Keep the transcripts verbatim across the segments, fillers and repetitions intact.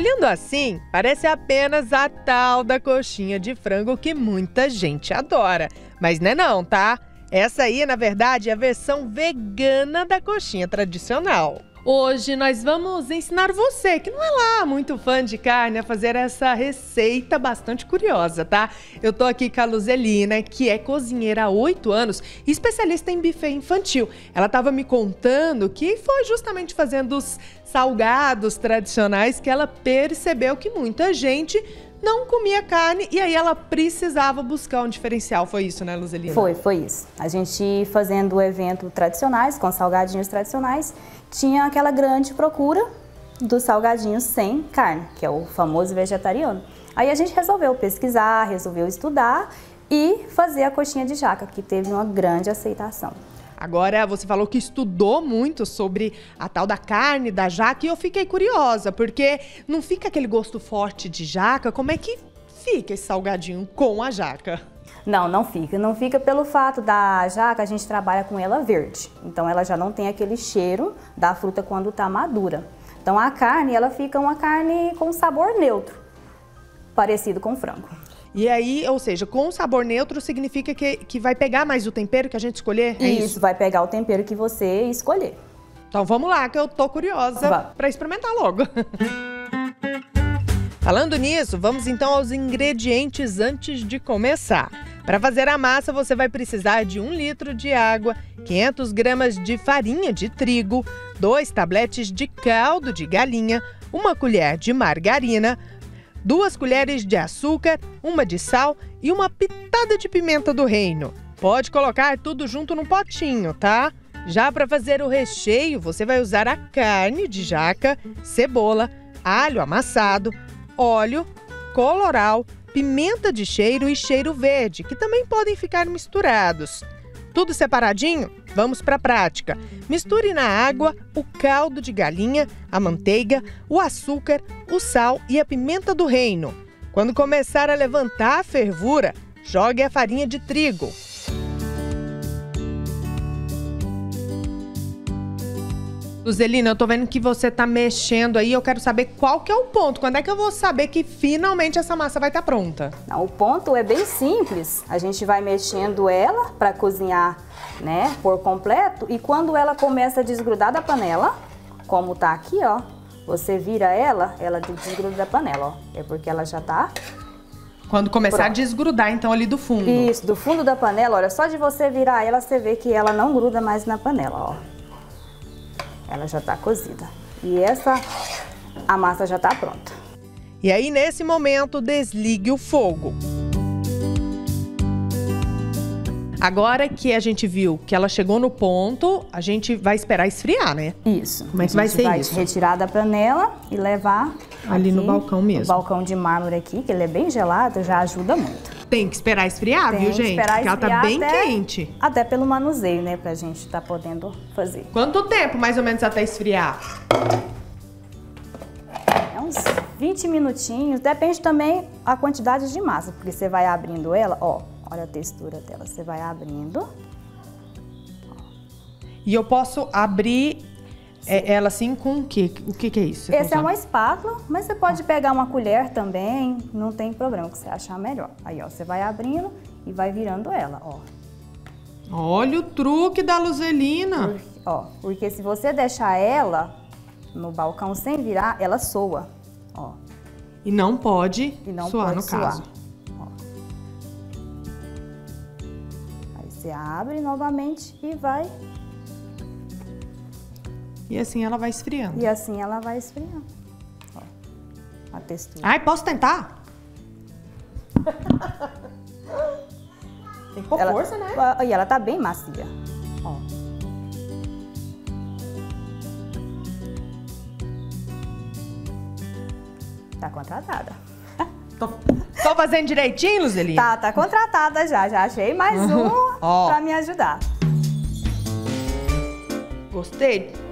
Olhando assim, parece apenas a tal da coxinha de frango que muita gente adora. Mas não é não, tá? Essa aí, na verdade, é a versão vegana da coxinha tradicional. Hoje nós vamos ensinar você, que não é lá muito fã de carne, a fazer essa receita bastante curiosa, tá? Eu tô aqui com a Luzelina, que é cozinheira há oito anos e especialista em buffet infantil. Ela tava me contando que foi justamente fazendo os salgados tradicionais que ela percebeu que muita gente não comia carne e aí ela precisava buscar um diferencial. Foi isso, né, Luzelina? Foi, foi isso. A gente fazendo o evento tradicionais, com salgadinhos tradicionais, tinha aquela grande procura dos salgadinhos sem carne, que é o famoso vegetariano. Aí a gente resolveu pesquisar, resolveu estudar e fazer a coxinha de jaca, que teve uma grande aceitação. Agora, você falou que estudou muito sobre a tal da carne da jaca e eu fiquei curiosa, porque não fica aquele gosto forte de jaca? Como é que fica esse salgadinho com a jaca? Não, não fica. Não fica pelo fato da jaca, a gente trabalha com ela verde. Então ela já não tem aquele cheiro da fruta quando está madura. Então a carne, ela fica uma carne com sabor neutro, parecido com frango. E aí, ou seja, com sabor neutro significa que, que vai pegar mais o tempero que a gente escolher? É isso, isso, vai pegar o tempero que você escolher. Então vamos lá, que eu tô curiosa para experimentar logo. Falando nisso, vamos então aos ingredientes antes de começar. Para fazer a massa, você vai precisar de um litro de água, quinhentas gramas de farinha de trigo, dois tabletes de caldo de galinha, uma colher de margarina, duas colheres de açúcar, uma de sal e uma pitada de pimenta do reino. Pode colocar tudo junto num potinho, tá? Já para fazer o recheio, você vai usar a carne de jaca, cebola, alho amassado, óleo, colorau, pimenta de cheiro e cheiro verde, que também podem ficar misturados. Tudo separadinho? Vamos para a prática. Misture na água o caldo de galinha, a manteiga, o açúcar, o sal e a pimenta do reino. Quando começar a levantar a fervura, jogue a farinha de trigo. Luzelina, eu tô vendo que você tá mexendo aí, eu quero saber qual que é o ponto. Quando é que eu vou saber que finalmente essa massa vai estar pronta? Não, o ponto é bem simples. A gente vai mexendo ela para cozinhar, né, por completo. E quando ela começa a desgrudar da panela, como tá aqui, ó, você vira ela, ela desgruda da panela, ó. É porque ela já tá... Quando começar pronto. A desgrudar, então, ali do fundo. Isso, do fundo da panela, olha, só de você virar ela, você vê que ela não gruda mais na panela, ó. Ela já tá cozida. E essa, a massa já tá pronta. E aí, nesse momento, desligue o fogo. Agora que a gente viu que ela chegou no ponto, a gente vai esperar esfriar, né? Isso. Como é que vai ser vai isso? Retirar da panela e levar ali aqui, no balcão mesmo. No balcão de mármore aqui, que ele é bem gelado, já ajuda muito. Tem que esperar esfriar, Tem viu, que gente? esperar Porque ela tá bem até, quente. Até pelo manuseio, né? Pra gente tá podendo fazer. Quanto tempo, mais ou menos, até esfriar? É uns vinte minutinhos. Depende também a quantidade de massa, porque você vai abrindo ela, ó. Olha a textura dela. Você vai abrindo. E eu posso abrir é, ela assim com o quê? O que que é isso? Essa é uma espátula, mas você pode pegar uma colher também, não tem problema, o que você achar melhor. Aí, ó, você vai abrindo e vai virando ela, ó. Olha o truque da Luzelina. Porque, ó, porque se você deixar ela no balcão sem virar, ela soa, ó. E não pode E não suar, pode no suar. caso. Ó. Aí você abre novamente e vai... E assim ela vai esfriando. E assim ela vai esfriando. Ó, a textura. Ai, posso tentar? Tem que pôr ela, força, né? E ela tá bem macia. Ó. Tá contratada. Tô, tô fazendo direitinho, Luzelina? Tá, tá contratada já. Já achei mais um Ó. pra me ajudar. Gostei.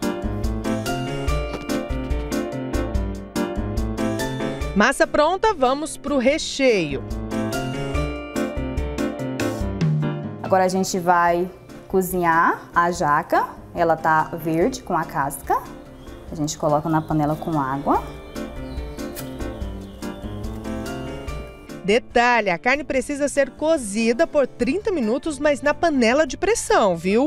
Massa pronta, vamos pro recheio. Agora a gente vai cozinhar a jaca. Ela tá verde com a casca. A gente coloca na panela com água. Detalhe, a carne precisa ser cozida por trinta minutos, mas na panela de pressão, viu?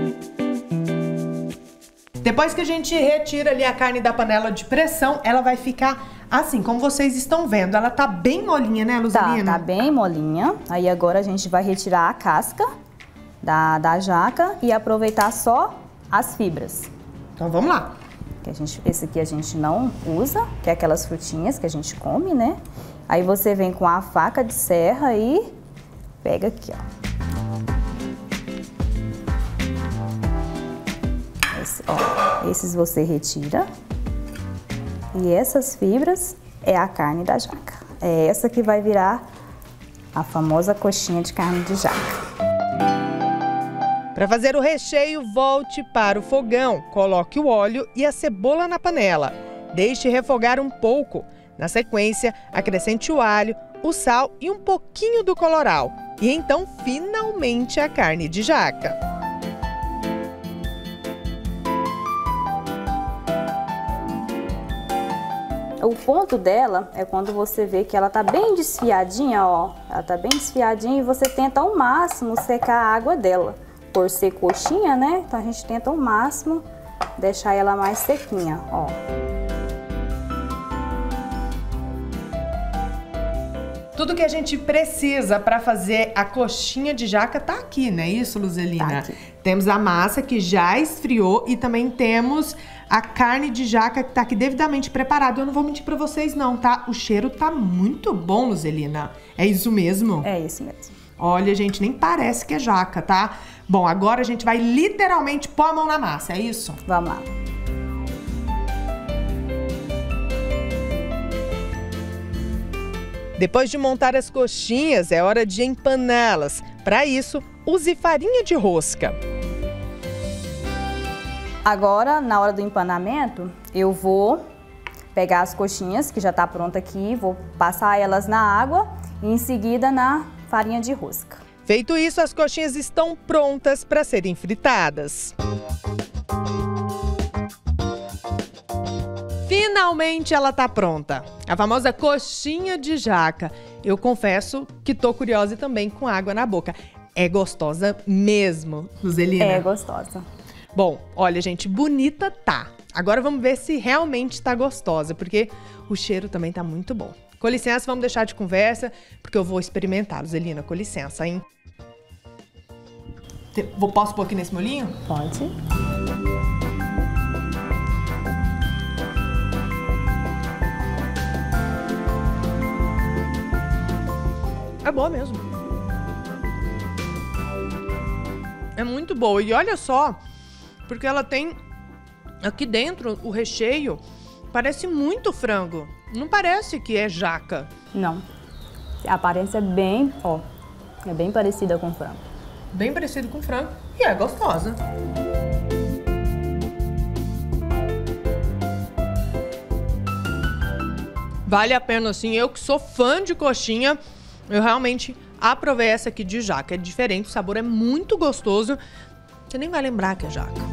Depois que a gente retira ali a carne da panela de pressão, ela vai ficar assim, como vocês estão vendo. Ela tá bem molinha, né, Luzelina? Tá, tá bem molinha. Aí agora a gente vai retirar a casca da, da jaca e aproveitar só as fibras. Então vamos lá. Que a gente, esse aqui a gente não usa, que é aquelas frutinhas que a gente come, né? Aí você vem com a faca de serra e pega aqui, ó. Esse, ó, esses você retira. E essas fibras é a carne da jaca. É essa que vai virar a famosa coxinha de carne de jaca. Para fazer o recheio, volte para o fogão, coloque o óleo e a cebola na panela. Deixe refogar um pouco. Na sequência, acrescente o alho, o sal e um pouquinho do colorau. E então, finalmente, a carne de jaca. O ponto dela é quando você vê que ela tá bem desfiadinha, ó. Ela tá bem desfiadinha e você tenta ao máximo secar a água dela. Por ser coxinha, né? Então a gente tenta ao máximo deixar ela mais sequinha, ó. Tudo que a gente precisa para fazer a coxinha de jaca tá aqui, não é isso, Luzelina? Tá aqui. Temos a massa que já esfriou e também temos a carne de jaca que tá aqui devidamente preparada. Eu não vou mentir para vocês não, tá? O cheiro tá muito bom, Luzelina. É isso mesmo? É isso mesmo. Olha, gente, nem parece que é jaca, tá? Bom, agora a gente vai literalmente pôr a mão na massa, é isso? Vamos lá. Depois de montar as coxinhas, é hora de empaná-las. Para isso, use farinha de rosca. Agora, na hora do empanamento, eu vou pegar as coxinhas, que já tá pronta aqui, vou passar elas na água e em seguida na farinha de rosca. Feito isso, as coxinhas estão prontas para serem fritadas. Finalmente ela tá pronta. A famosa coxinha de jaca. Eu confesso que tô curiosa também com água na boca. É gostosa mesmo, Luzelina? É gostosa. Bom, olha, gente, bonita tá. Agora vamos ver se realmente tá gostosa, porque o cheiro também tá muito bom. Com licença, vamos deixar de conversa, porque eu vou experimentar, Luzelina. Com licença, hein? Vou, posso pôr aqui nesse molhinho? Pode. É boa mesmo. É muito boa. E olha só, porque ela tem aqui dentro o recheio, parece muito frango. Não parece que é jaca. Não. A aparência é bem, ó, é bem parecida com frango. Bem parecido com frango e é gostosa. Vale a pena, assim, eu que sou fã de coxinha, eu realmente aprovei essa aqui de jaca. É diferente, o sabor é muito gostoso. Você nem vai lembrar que é jaca.